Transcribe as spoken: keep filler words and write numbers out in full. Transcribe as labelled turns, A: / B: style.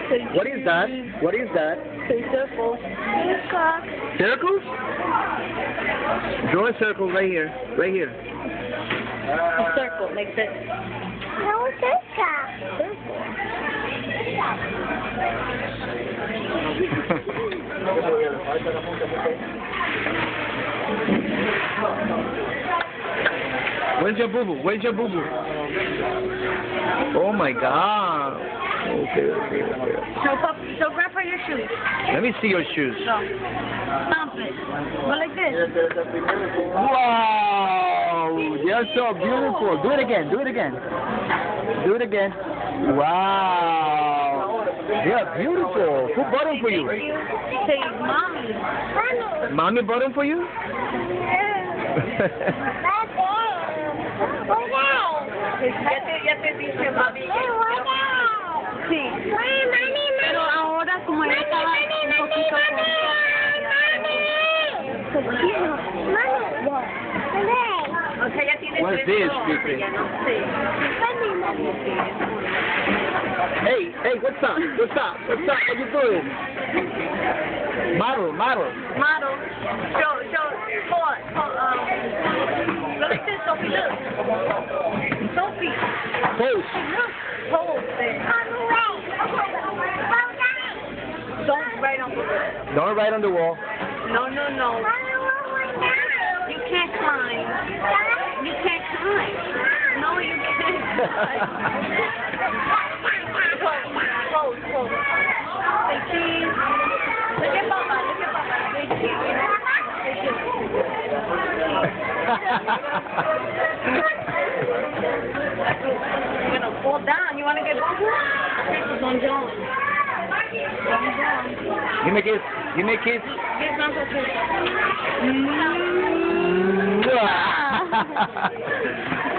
A: What is that? What is that?
B: Say circle.
A: Circles? Draw a circle right here. Right here.
B: A circle, like this.
C: No circle.
A: Where's your boo-boo? Where's your boo-boo? Oh my God. Okay, okay, okay.
B: Show, pop, show Grandpa your shoes.
A: Let me see your shoes.
B: Go. Stomp it. Go like this.
A: Wow! They're so beautiful. Do it again. Do it again. Do it again. Wow! They are beautiful. Who bought them for you?
B: Thank you. Say, Mommy.
A: Mommy bought them for you?
B: Ya te, ya te dije, Mami. Sí. Pero ahora, como ella estaba un poquito con... O sea, ya tiene
A: What's
B: tres
A: this,
B: ojos,
A: Pipe?
B: ya no sé.
A: Hey, hey, what's up? What's up? What's up? What you doing? Model, model.
B: Model. Show, show, hold, hold, um, go like this, Sophie, look. Sophie.
A: Pose.
B: Look, hold it. Don't write on the wall.
A: Don't write on the wall.
B: No, no, no. You can't climb. You can't climb. No, you can't climb. Pose, pose. Say cheese. Look at Papa, look at Papa. Say cheese. Say cheese. You're gonna fall down. You wanna get boo-boo? Don't jump. Don't jump.
A: Give me a kiss. Give me a kiss.
B: Give Grandpa a kiss.
A: Mwah.